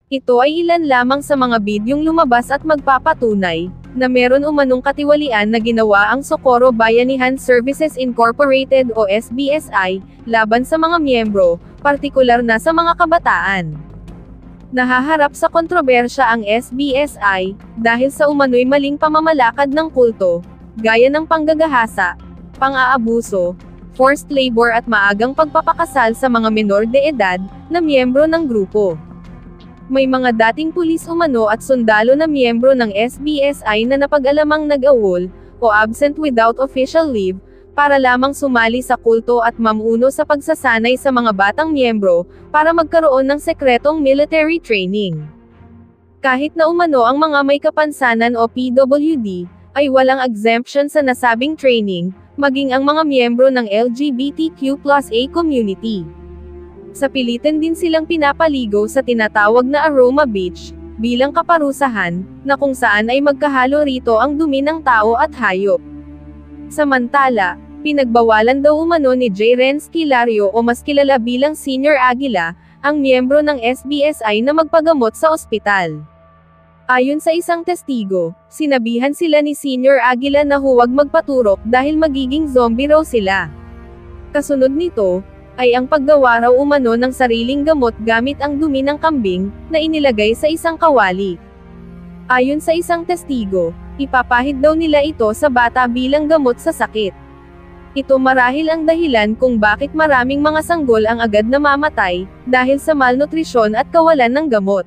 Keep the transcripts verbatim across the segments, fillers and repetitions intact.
Ito ay ilan lamang sa mga bidyong lumabas at magpapatunay na meron umanong katiwalian na ginawa ang Socorro Bayanihan Services Incorporated o S B S I, laban sa mga miyembro, partikular na sa mga kabataan. Nahaharap sa kontrobersya ang S B S I, dahil sa umano'y maling pamamalakad ng kulto, gaya ng panggagahasa, pang-aabuso, forced labor at maagang pagpapakasal sa mga menor de edad, na miyembro ng grupo. May mga dating pulis umano at sundalo na miyembro ng S B S I na napag-alamang nag-awol, o absent without official leave, para lamang sumali sa kulto at mamuno sa pagsasanay sa mga batang miyembro, para magkaroon ng sekretong military training. Kahit na umano ang mga may kapansanan o P W D, ay walang exemption sa nasabing training, maging ang mga miyembro ng L G B T Q plus A community. Sa pilitan din silang pinapaligo sa tinatawag na Aroma Beach, bilang kaparusahan, na kung saan ay magkahalo rito ang dumi ng tao at hayop. Samantala, pinagbawalan daw umano ni J. Renz Kilario o mas kilala bilang Senior Aguila, ang miyembro ng S B S I na magpagamot sa ospital. Ayon sa isang testigo, sinabihan sila ni Senior Aguila na huwag magpaturok dahil magiging zombie raw sila. Kasunod nito, ay ang paggawa raw umano ng sariling gamot gamit ang dumi ng kambing, na inilagay sa isang kawali. Ayon sa isang testigo, ipapahid daw nila ito sa bata bilang gamot sa sakit. Ito marahil ang dahilan kung bakit maraming mga sanggol ang agad namamatay, dahil sa malnutrisyon at kawalan ng gamot.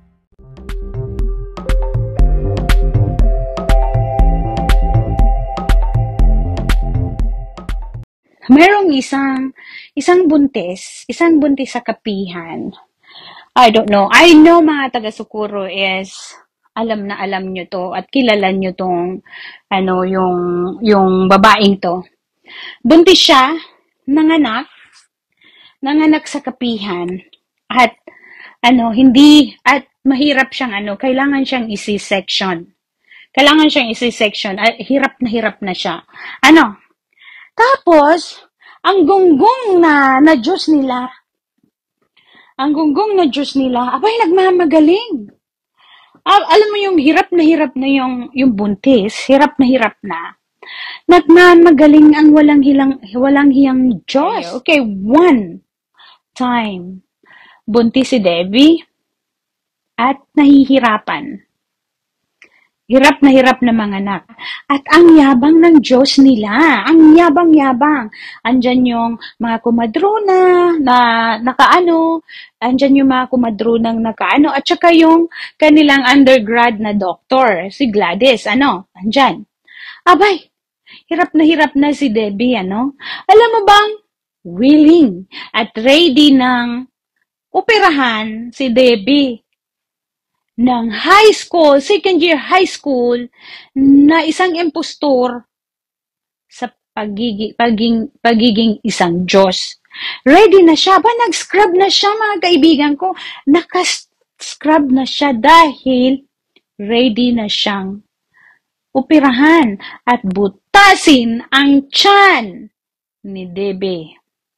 Merong isang, isang buntis, isang buntis sa kapihan. I don't know. I know mga taga-Socorro is, alam na alam nyo to, at kilala nyo tong, ano, yung, yung babaeng to. Buntis siya, nanganak, nanganak sa kapihan, at, ano, hindi, at mahirap siyang, ano, kailangan siyang isi-section. Kailangan siyang isi-section, at hirap na hirap na siya. Ano, tapos, ang gunggong na, na Diyos nila, ang gunggong na Diyos nila, abay, nagmamagaling. Al alam mo yung hirap na hirap na yung, yung buntis, hirap na hirap na, nagmamagaling ang walang, hilang, walang hiyang Diyos. Okay, one time, buntis si Debbie, at nahihirapan. Hirap na hirap na mga anak. At ang yabang ng Diyos nila. Ang yabang-yabang. Andyan yung mga kumadrona na nakaano. Andyan yung mga kumadronang nakaano. At saka yung kanilang undergrad na doctor. Si Gladys. Ano? Andyan. Abay, hirap na hirap na si Debbie. Ano? Alam mo bang willing at ready ng operahan si Debbie ng high school, second year high school, na isang impostor sa pagiging, pagiging, pagiging isang Diyos. Ready na siya. Ba, nag-scrub na siya, mga kaibigan ko. Naka-scrub na siya dahil ready na siyang operahan at butasin ang tiyan ni Debbie.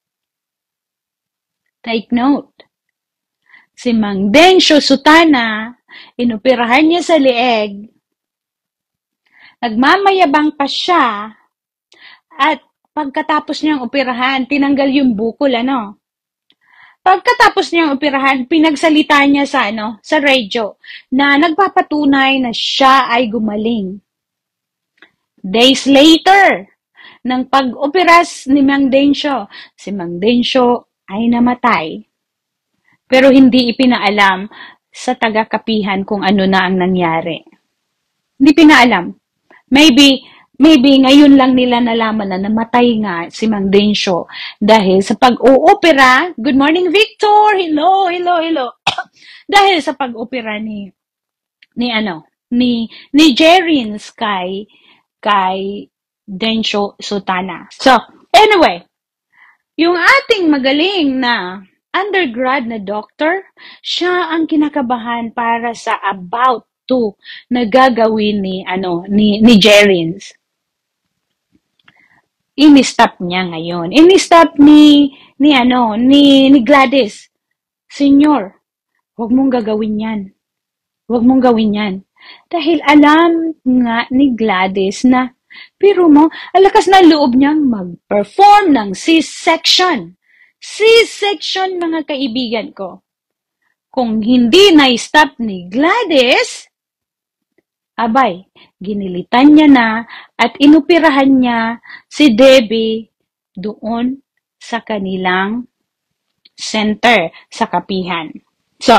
Take note. Si Mang Dencio Sutana, inoperahan niya sa leeg, nagmamayabang pa siya, at pagkatapos niyang operahan, tinanggal yung bukol, ano? Pagkatapos niyang operahan, pinagsalita niya sa, ano, sa radio, na nagpapatunay na siya ay gumaling. Days later, ng pag-operas ni Mang Dencio, si Mang Dencio ay namatay. Pero hindi ipinaalam sa taga-kapihan kung ano na ang nangyari. Hindi pinaalam. Maybe, maybe ngayon lang nila nalaman na namatay nga si Mang Dencio dahil sa pag-oopera. Good morning, Victor! Hello, hello, hello! Dahil sa pag-opera ni, ni ano, ni, ni Jerins kay, kay Dencio Sutana. So, anyway, yung ating magaling na undergrad na doctor, siya ang kinakabahan para sa about to na gagawin ni, ano, ni, ni Jerins. Ini-stop niya ngayon. Ini-stop ni, ni, ano, ni, ni Gladys. Senyor, Huwag mong gagawin yan. Huwag mong gawin yan. Dahil alam nga ni Gladys na, pero mo, alakas na loob niyang mag-perform ng C-section. C-section, mga kaibigan ko. Kung hindi na-stop ni Gladys, abay, ginilitan niya na at inupirahan niya si Debbie doon sa kanilang center sa kapihan. So,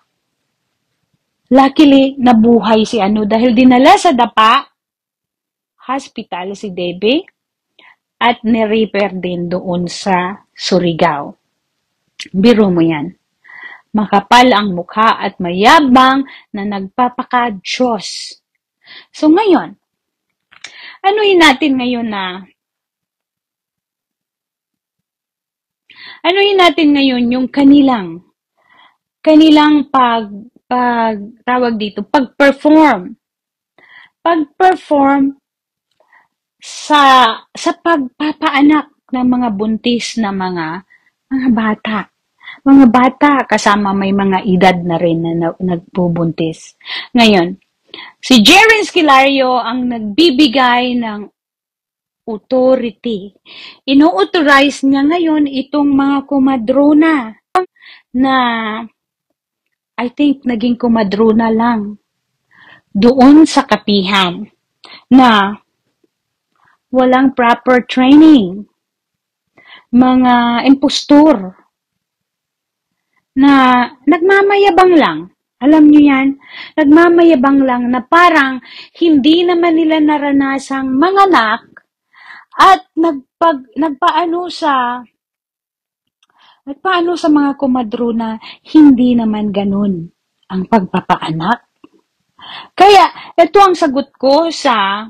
luckily, nabuhay si ano dahil dinala sa Dapa Hospital si Debbie at nirepair din doon sa Surigao. Biro mo yan. Makapal ang mukha at mayabang na nagpapaka-Diyos. So ngayon, anuhin natin ngayon na anuhin natin ngayon yung kanilang kanilang pag pag tawag dito, pag-perform. Pag-perform sa sa pagpapaanak ng mga buntis na mga mga bata. Mga bata kasama may mga edad na rin na, na nagbubuntis. Ngayon, si Jeren Esquilario ang nagbibigay ng authority. Ino-authorize niya ngayon itong mga kumadrona na I think naging kumadrona lang doon sa kapihan na walang proper training. Mga impostor na nagmamayabang lang. Alam niyo yan? Nagmamayabang lang na parang hindi naman nila naranasang manganak at nagpag, nagpaano sa nagpaano sa mga kumadrona, hindi naman ganun ang pagpapaanak. Kaya, ito ang sagot ko sa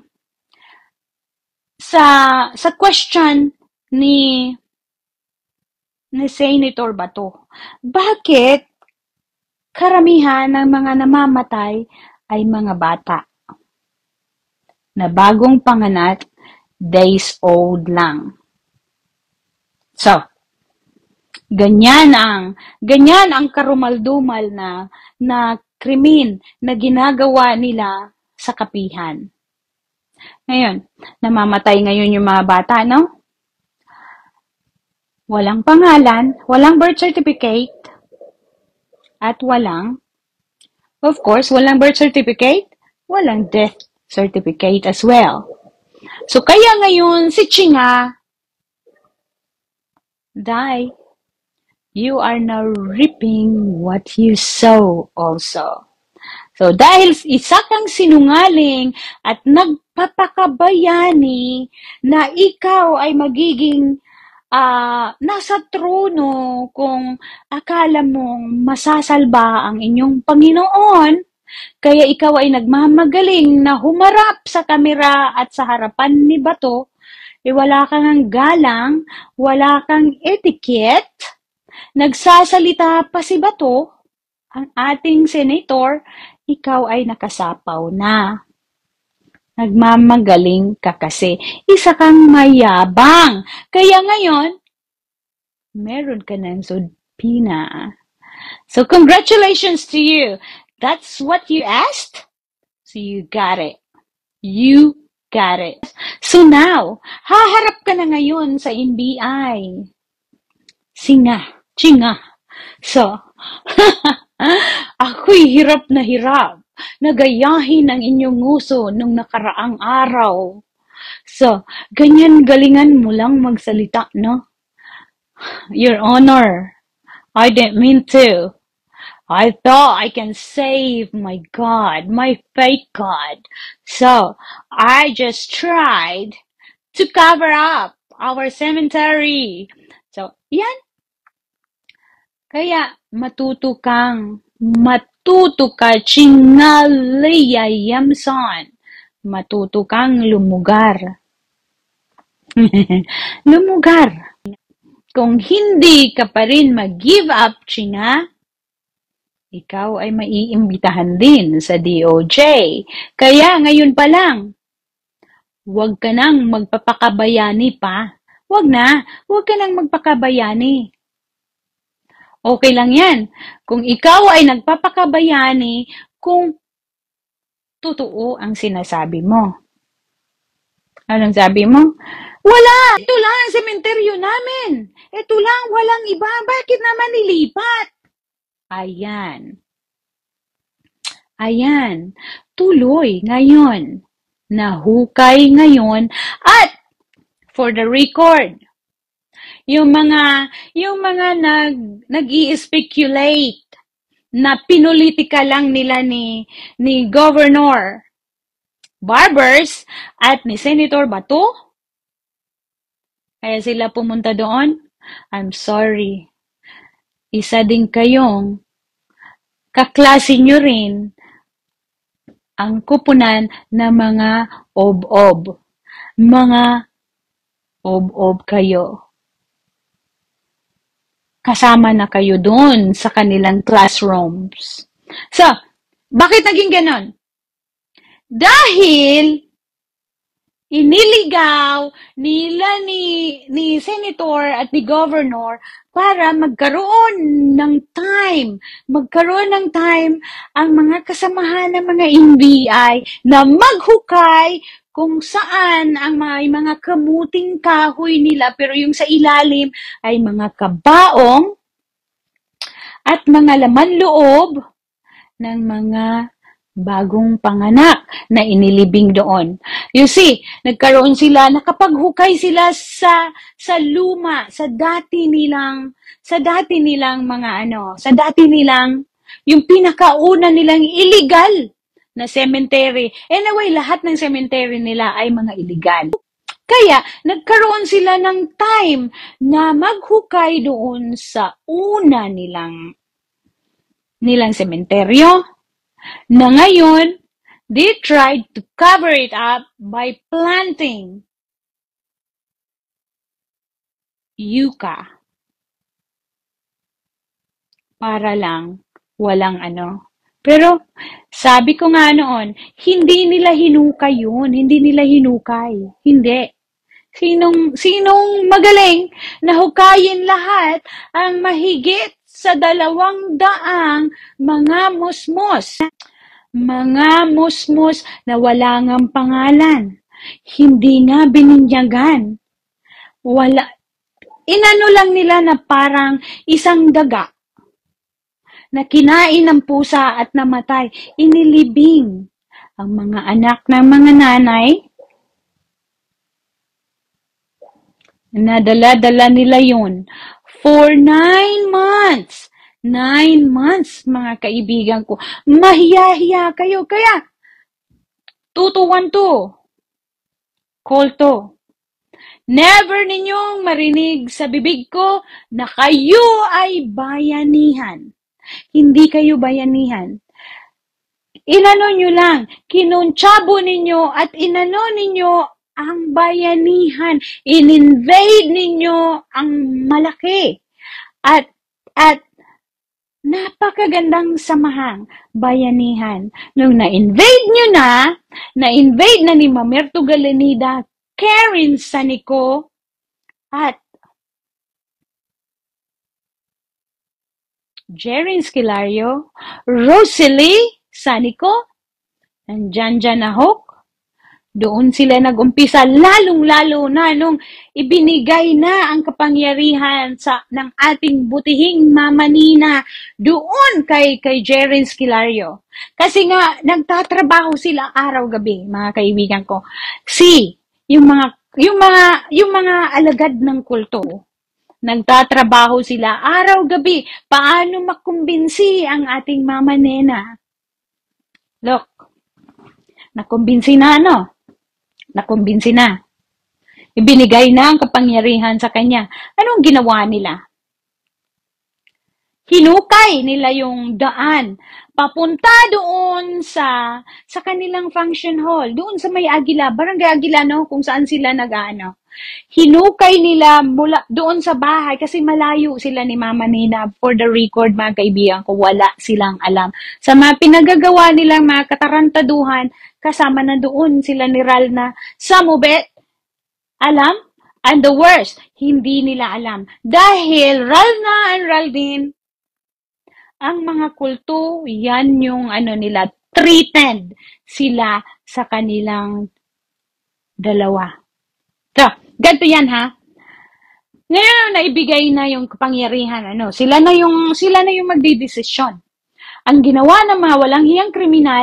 sa sa question ni ni Senator Bato. Bakit karamihan ng mga namamatay ay mga bata na bagong panganak, days old lang? So, ganyan ang ganyan ang karumaldumal na na krimen na ginagawa nila sa kapihan. Ngayon, namamatay ngayon yung mga bata, no? Walang pangalan, walang birth certificate, at walang, of course, walang birth certificate, walang death certificate as well. So, kaya ngayon, si Chinga, Day, you are now reaping what you sow also. So, dahil isa kang sinungaling at nagpapakabayani na ikaw ay magiging uh, nasa trono kung akala mong masasalba ang inyong Panginoon, kaya ikaw ay nagmamagaling na humarap sa kamera at sa harapan ni Bato, eh wala kang galang, wala kang etiquette, nagsasalita pa si Bato, ang ating senator, ikaw ay nakasapaw na. Nagmamagaling ka kasi. Isa kang mayabang. Kaya ngayon, meron ka ng subpoena. So, congratulations to you. That's what you asked? So, you got it. You got it. So, now, haharap ka na ngayon sa N B I. Singa. Chinga. So, ako'y hirap na hirap na gayahin ang inyong uso nung nakaraang araw. So, ganyan galingan mo lang magsalita, no? Your Honor, I didn't mean to. I thought I can save my God, my fake God. So, I just tried to cover up our cemetery. So, yan. Kaya, matuto kang, matuto ka, Chingalayayamson. Matuto kang lumugar. Lumugar. Kung hindi ka pa rin mag-give up, Chinga, ikaw ay maiimbitahan din sa D O J. Kaya, ngayon pa lang, huwag ka nang magpapakabayani pa. Huwag na, huwag ka nang magpakabayani. Okay lang yan. Kung ikaw ay nagpapakabayani, kung totoo ang sinasabi mo. Anong sabi mo? Wala! Ito lang ang sementeryo namin. Ito lang, walang iba. Bakit naman nilipat? Ayan. Ayan. Tuloy ngayon. Nahukay ngayon. At, for the record, yung mga, yung mga nag, nag-i-speculate na pinulitika lang nila ni, ni Governor Barbers at ni Senator Bato, kaya sila pumunta doon. I'm sorry. Isa din kayong kaklase nyo rin ang kupunan na mga ob-ob. Mga ob-ob kayo. Kasama na kayo doon sa kanilang classrooms. So, bakit naging ganon? Dahil iniligaw nila ni, ni Senator at ni Governor para magkaroon ng time, magkaroon ng time ang mga kasamahan ng mga N B I na maghukay kung saan ang mga, mga kamuting kahoy nila pero yung sa ilalim ay mga kabaong at mga laman loob ng mga bagong panganak na inilibing doon. You see, nagkaroon sila, nakapaghukay sila sa sa luma, sa dati nilang sa dati nilang mga ano, sa dati nilang yung pinakauna nilang illegal na cemetery. Anyway, lahat ng cemetery nila ay mga illegal. Kaya, nagkaroon sila ng time na maghukay doon sa una nilang nilang sementeryo, na ngayon, they tried to cover it up by planting yucca. Para lang, walang ano. Pero, sabi ko nga noon, hindi nila hinukay yun. Hindi nila hinukay. Hindi. Sinong, sinong magaling na hukayin lahat ang mahigit sa dalawang daang mga musmos. Mga musmos na wala ngang pangalan. Hindi nga bininyagan. Wala. Inano lang nila na parang isang daga na kinain ng pusa at namatay. Inilibing ang mga anak ng mga nanay. Nadala-dala nila yun for nine months. Nine months, mga kaibigan ko. Mahiya-hiya kayo. Kaya, two to one to. Call to. Never ninyong marinig sa bibig ko na kayo ay bayanihan. Hindi kayo bayanihan. Inano nyo lang, kinuntsabo ninyo at inano ninyo ang bayanihan. In-invade ninyo ang malaki. At, at, napakagandang samahang bayanihan. Nung na-invade nyo na, na-invade na ni Mamerto Galanida, Karen Sanico, at Jerin Esquilario, Rosalie Sanico, and Janjan Ahok. Doon sila nag-umpisa, lalong-lalo na nung ibinigay na ang kapangyarihan sa ng ating butihing Mama Nina doon kay kay Jerin Esquilario. Kasi nga nagtatrabaho sila araw-gabi, mga kaibigan ko. Si yung mga yung mga yung mga alagad ng kulto, nagtatrabaho sila araw-gabi paano makumbinsi ang ating Mama Nena. Look, nakumbinsi na ano? Nakumbinsi na. Ibinigay na ang kapangyarihan sa kanya. Anong ginawa nila? Hinukay nila yung daan papunta doon sa sa kanilang function hall, doon sa may Agila, Barangay Agila, no, kung saan sila nag-ano. Hinukay nila mula doon sa bahay kasi malayo sila ni Mama Nina. For the record, mga kaibigan ko, wala silang alam. Sa mga pinagagawa nilang mga katarantaduhan, kasama na doon sila ni Ralna sa Mubet. Alam? And the worst, hindi nila alam. Dahil Ralna and Raldin ang mga kulto, yan yung ano nila, threatened sila sa kanilang dalawa. So, ganito yan ha. Ngayon naibigay na yung kapangyarihan, ano, sila na yung sila na yung magdidesisyon. Ang ginawa ng mga walang hiyang kriminal,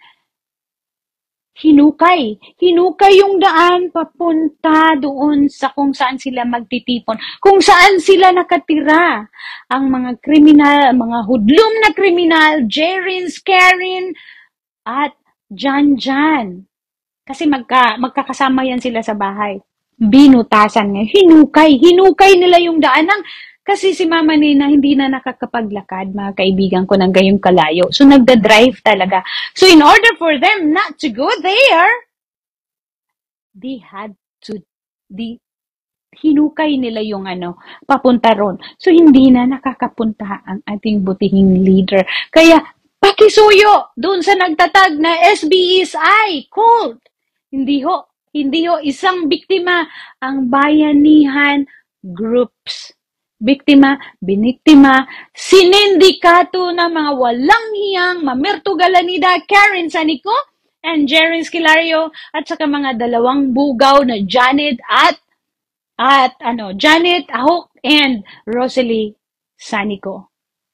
hinukay. Hinukay yung daan papunta doon sa kung saan sila magtitipon, kung saan sila nakatira. Ang mga kriminal, mga hudlum na kriminal, Jerin, Karen, at Jan Jan. Kasi magka, magkakasama yan sila sa bahay. Binutasan niya. Hinukay. Hinukay nila yung daan ng, kasi si Mama Nina hindi na nakakapaglakad, mga kaibigan ko, ng gayong kalayo. So, nagda-drive talaga. So, in order for them not to go there, they had to, di, hinukay nila yung ano, papunta ron. So, hindi na nakakapunta ang ating butihing leader. Kaya, pakisuyo doon sa nagtatag na S B S I, cult. Hindi ho, hindi ho, isang biktima ang bayanihan groups. Biktima, biniktima, sinindikato na mga walang hiyang Mamerto Galanida, Karen Sanico, and Jerin Skilario, at saka mga dalawang bugaw na Janet at at ano, Janet Ahok and Rosalie Sanico.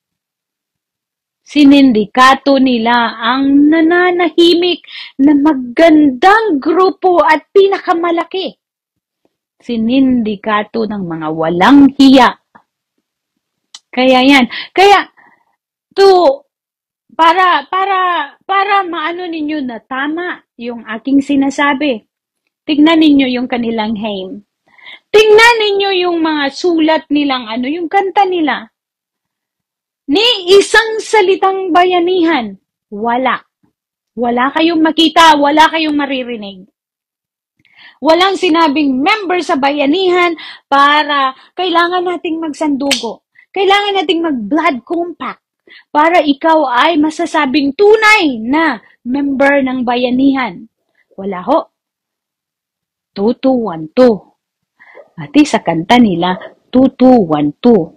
Sinindikato nila ang nananahimik na magandang grupo at pinakamalaki. Sinindikato ng mga walang hiya. Kaya yan. Kaya, to, para, para, para maano ninyo na tama yung aking sinasabi, tignan ninyo yung kanilang hymn. Tingnan ninyo yung mga sulat nilang ano, yung kanta nila. Ni isang salitang bayanihan, wala. Wala kayong makita, wala kayong maririnig. Walang sinabing member sa bayanihan para kailangan nating magsandugo. Kailangan nating mag-blood compact para ikaw ay masasabing tunay na member ng bayanihan. Wala ho. two two one two. Pati sa kanta nila, two two one two.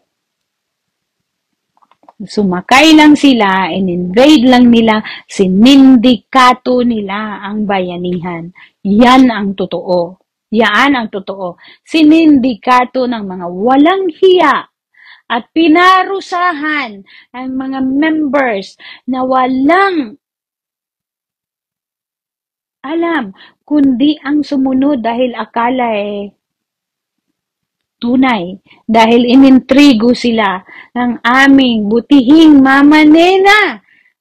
Sumakay lang sila, in-invade lang nila, sinindikato nila ang bayanihan. Yan ang totoo. Yan ang totoo. Sinindikato ng mga walang hiya at pinarusahan ang mga members na walang alam, kundi ang sumunod dahil akala eh tunay, dahil inintrigo sila ng aming butihing Mama Nena.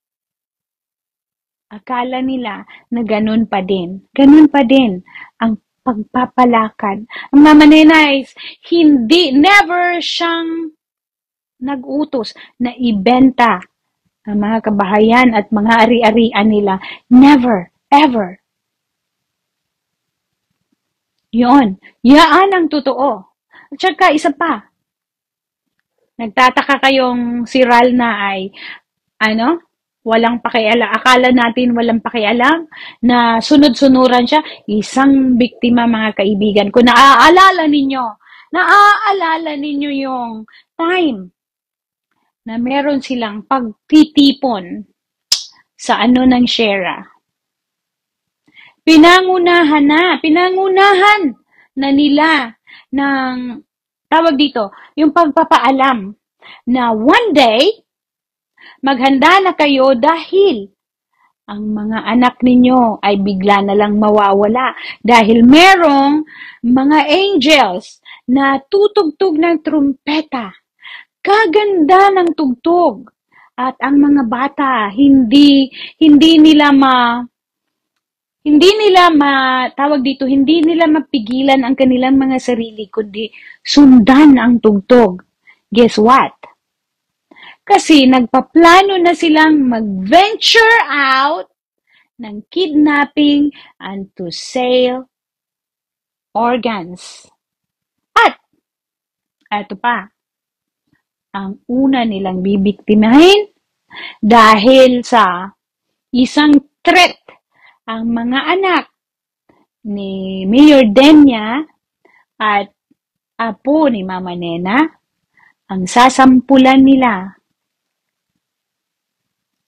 Akala nila na ganun pa din. Ganun pa din ang pagpapalakad. Ang Mama Nena is hindi, never siyang nag-utos na ibenta ang mga kabahayan at mga ari-arian nila. Never, ever. Yun. Yaan ang totoo. At saka isa pa, nagtataka kayong si Ral na ay, ano, walang pakialam. Akala natin walang pakialam na sunod-sunuran siya. Isang biktima, mga kaibigan ko. Naaalala ninyo, naaalala ninyo yung time na meron silang pagtitipon sa ano ng Shera. Pinangunahan na, pinangunahan na nila ng, tawag dito, yung pagpapaalam na one day, maghanda na kayo dahil ang mga anak ninyo ay bigla na lang mawawala dahil merong mga angels na tutugtog ng trumpeta. Kaganda ng tugtog. At ang mga bata, hindi, hindi nila ma, Hindi nila ma, tawag dito, hindi nila mapigilan ang kanilang mga sarili, kundi sundan ang tugtog. Guess what? Kasi nagpaplano na silang mag-venture out ng kidnapping and to sell organs. At, eto pa, ang una nilang bibiktimahin dahil sa isang threat ang mga anak ni Mayor Denya at apo ni Mama Nena, ang sasampulan nila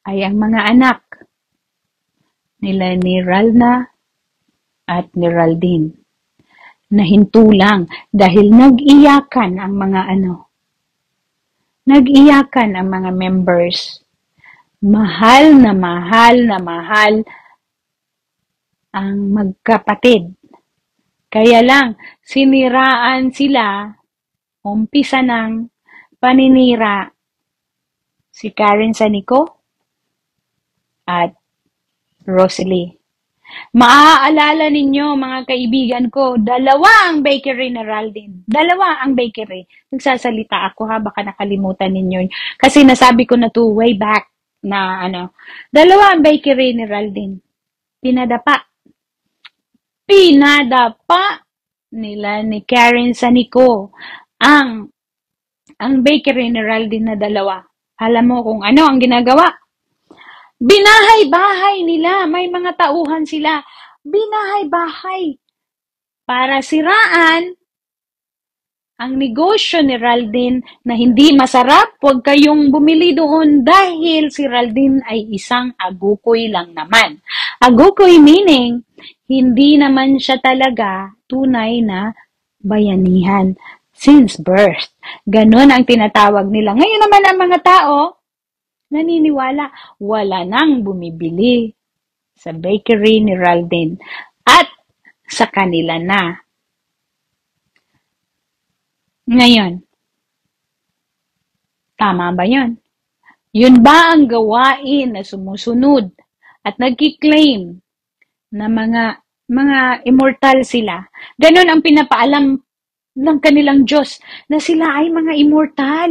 ay ang mga anak nila ni Ralna at ni Raldine. Nahinto lang dahil nag-iyakan ang mga ano. Nag-iyakan ang mga members. Mahal na mahal na mahal ang magkapatid. Kaya lang, siniraan sila, umpisa ng paninira si Karen Sanico at Rosalie. Maaalala ninyo, mga kaibigan ko, dalawa ang bakery na Raldine. Dalawa ang bakery. Nagsasalita ako ha, baka nakalimutan ninyo. Kasi nasabi ko na to way back na ano. Dalawa ang bakery ni Raldine. Pinadapa. Pinadapa nila ni Karen Sanico ang ang bakery ni Raldine na dalawa. Alam mo kung ano ang ginagawa? Binahay-bahay nila. May mga tauhan sila. Binahay-bahay. Para siraan ang negosyo ni Raldine na hindi masarap. Huwag kayong bumili doon dahil si Raldine ay isang agukoy lang naman. Agukoy meaning, hindi naman siya talaga tunay na bayanihan since birth. Ganon ang tinatawag nila. Ngayon naman ang mga tao, naniniwala, wala nang bumibili sa bakery ni Raldine at sa kanila na. Ngayon, tama ba yun? Yun ba ang gawain na sumusunod at nagkiklaim na mga mga immortal sila? Ganon ang pinapaalam ng kanilang Diyos na sila ay mga immortal.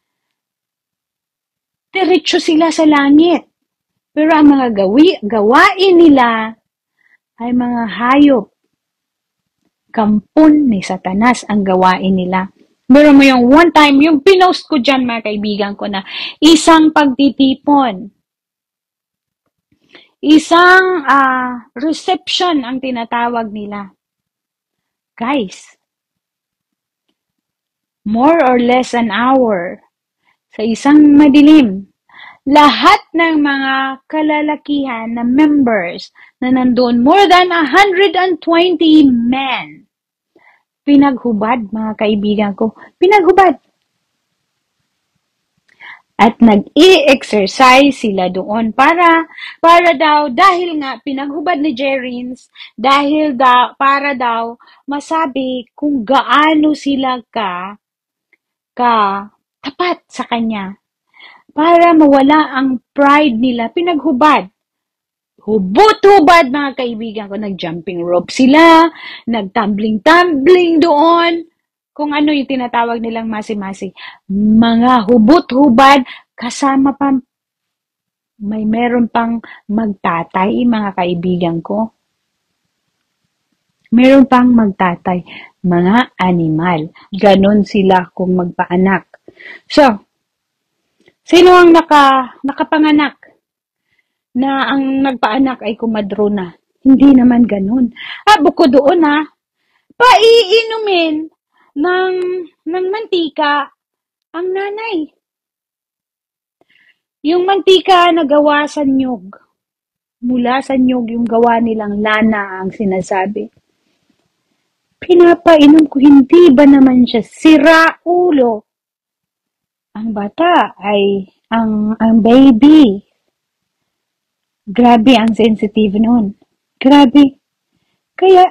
Diretso sila sa langit. Pero ang mga gawi, gawain nila ay mga hayop. Kampon ni Satanas ang gawain nila. Meron mo yung one time, yung pinost ko dyan mga kaibigan ko na isang pagtitipon. Isang uh, reception ang tinatawag nila. Guys, more or less an hour sa isang madilim. Lahat ng mga kalalakihan na members na nandun, more than one hundred twenty men, pinaghubad, mga kaibigan ko, pinaghubad. At nag-i-exercise sila doon para, para daw, dahil nga pinaghubad ni Jerrins, dahil daw, para daw masabi kung gaano sila ka, ka tapat sa kanya. Para mawala ang pride nila, pinaghubad. Hubot-hubad, mga kaibigan ko. Nag-jumping rope sila, nag-tumbling-tumbling doon. Kung ano yung tinatawag nilang masi-masi. Mga hubot-hubad, kasama pa, may meron pang magtatay, mga kaibigan ko. Meron pang magtatay, mga animal. Ganon sila kung magpaanak. So, sino ang naka, nakapanganak na ang nagpaanak ay kumadrona? Hindi naman ganun. Ah, bukod doon ha, paiinumin ng, ng mantika ang nanay. Yung mantika na gawa sa nyug, mula sa nyug yung gawa nilang lana ang sinasabi. Pinapainom ko, hindi ba naman siya sira ulo? Ang bata ay, ang, ang baby, grabe ang sensitive noon. Grabe. Kaya,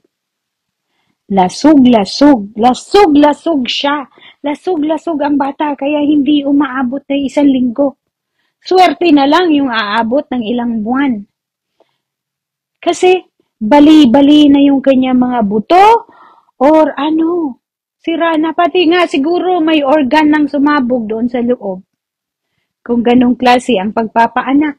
lasog-lasog, lasog-lasog siya. Lasog-lasog ang bata, kaya hindi umaabot na isang linggo. Swerte na lang yung aabot ng ilang buwan. Kasi, bali-bali na yung kanya mga buto, or ano, sira na, pati nga siguro may organ nang sumabog doon sa loob. Kung ganong klase ang pagpapaanak.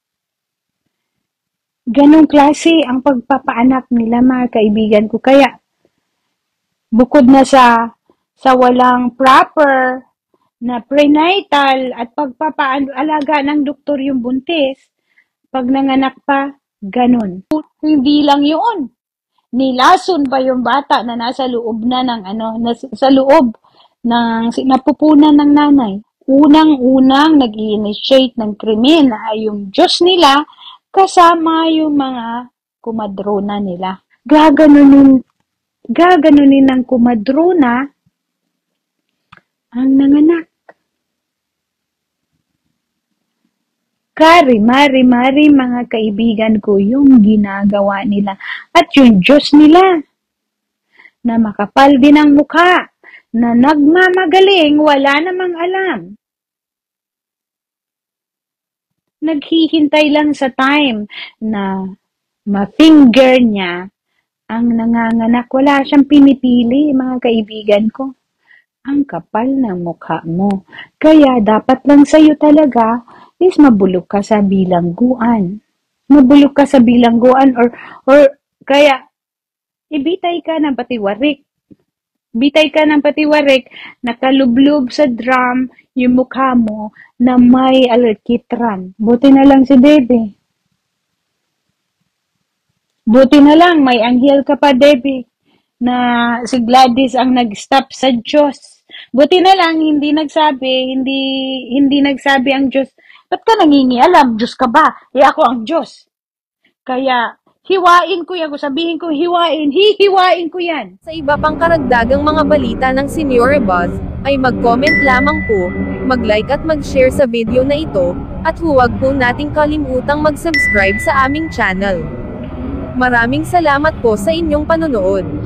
Ganong klase ang pagpapaanak nila, mga kaibigan ko. Kaya, bukod na sa, sa walang proper na prenatal at pagpapaalaga ng doktor yung buntis, pag nanganak pa, ganon. Hindi lang yun. Nilason pa yung bata na nasa loob na ng ano, nas, sa loob ng napupunan ng nanay. unang-unang nag-i-initiate ng krimen ay yung Diyos nila kasama yung mga kumadrona nila. Gaganunin, gaganunin ng kumadrona ang nanganak. Kari, mari, mari, mga kaibigan ko, yung ginagawa nila. At yung Diyos nila, na makapal din ang mukha, na nagmamagaling, wala namang alam. Naghihintay lang sa time na ma-finger niya ang nanganganak. Wala siyang pinipili, mga kaibigan ko. Ang kapal ng mukha mo. Kaya dapat lang sa'yo talaga is mabulok ka sa bilangguan. Mabulok ka sa bilangguan or, or kaya ibitay ka ng patiwarik. Bitay ka ng patiwarik, nakalublob sa drum yung mukha mo na may alkitran. Buti na lang si Debbie. Buti na lang, may anghel ka pa, Debbie, na si Gladys ang nag-stop sa Diyos. Buti na lang, hindi nagsabi, hindi hindi nagsabi ang Diyos, ba't ka nangingialam? Diyos ka ba? Eh ako ang Diyos. Kaya, hiwain ko yan. Kung sabihin ko hiwain, hihiwain ko yan. Sa iba pang karagdagang mga balita ng Senyor Buzz, ay mag-comment lamang po, mag-like at mag-share sa video na ito, at huwag po nating kalimutang mag-subscribe sa aming channel. Maraming salamat po sa inyong panonood.